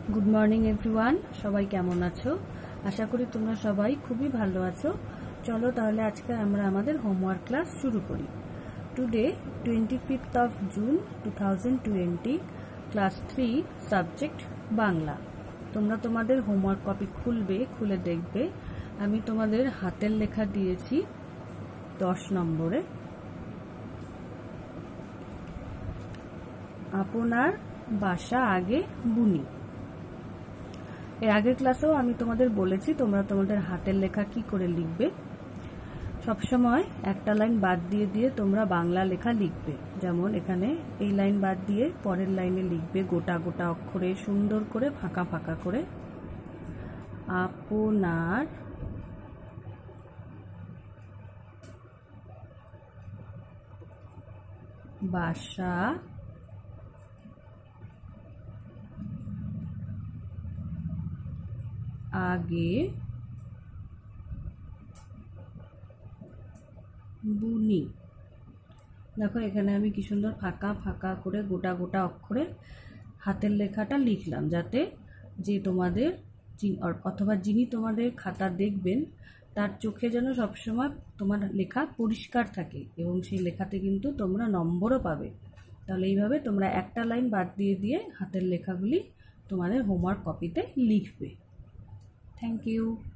Good morning everyone, সবাই কেমন আছো? আশা করি তোমরা সবাই খুবই ভালো আছো। চলো তাহলে আজকে আমরা আমাদের হোমওয়ার্ক ক্লাস শুরু করি। Today 25th of June 2020, class 3, subject Bangla. তোমরা তোমাদের হোমওয়ার্ক কপি খুলে দেখবে আমি তোমাদের হাতের লেখা দিয়েছি 10 নম্বরে। আপনার বাসা আগে বুনি। এর আগের ক্লাসেও আমি তোমাদের বলেছি তোমরা তোমাদের হাতের লেখা কি করে লিখবে। সবসময় একটা লাইন বাদ দিয়ে দিয়ে তোমরা বাংলা লেখা লিখবে। যেমন এখানে এই লাইন বাদ দিয়ে পরের লাইনে লিখবে গোটা গোটা অক্ষরে, সুন্দর করে, ফাঁকা ফাঁকা করে। আপনার বাসা আগে বুনি। দেখো এখানে আমি কি সুন্দর ফাঁকা ফাঁকা করে গোটা গোটা অক্ষরে হাতের লেখাটা লিখলাম, যাতে যে তোমাদের অথবা যিনি তোমাদের খাতা দেখবেন তার চোখে যেন সবসময় তোমার লেখা পরিষ্কার থাকে এবং সেই লেখাতে কিন্তু তোমরা নম্বরও পাবে। তাহলে এইভাবে তোমরা একটা লাইন বাদ দিয়ে দিয়ে হাতের লেখাগুলি তোমাদের হোমওয়ার্ক কপিতে লিখবে। Thank you.